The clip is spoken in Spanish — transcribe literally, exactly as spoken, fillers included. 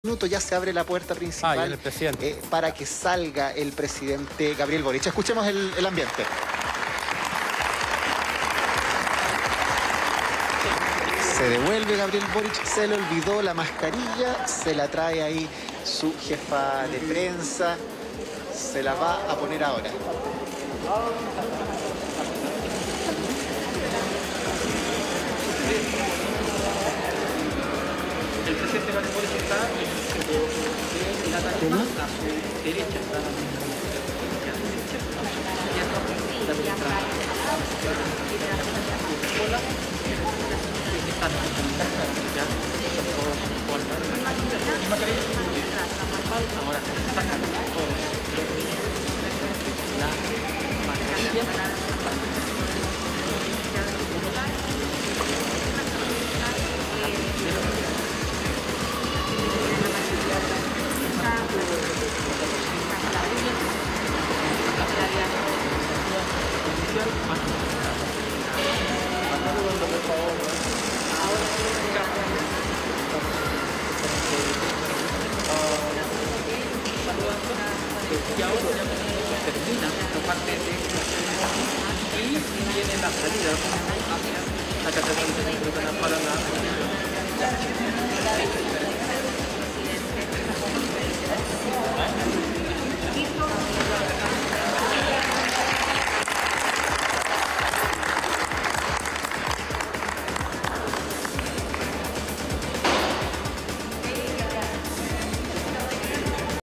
minuto ya se abre la puerta principal ah, el presidente. eh, para que salga el presidente Gabriel Boric. Escuchemos el, el ambiente. Se devuelve Gabriel Boric, se le olvidó la mascarilla, se la trae ahí su jefa de prensa, se la va a poner ahora. El presidente Gabriel Boric está en el centro de la tarima, a su derecha está la ahora se sacan todos la mascarilla. Y ahora ya termina la parte de y viene la salida hacia la catedral metropolitana para la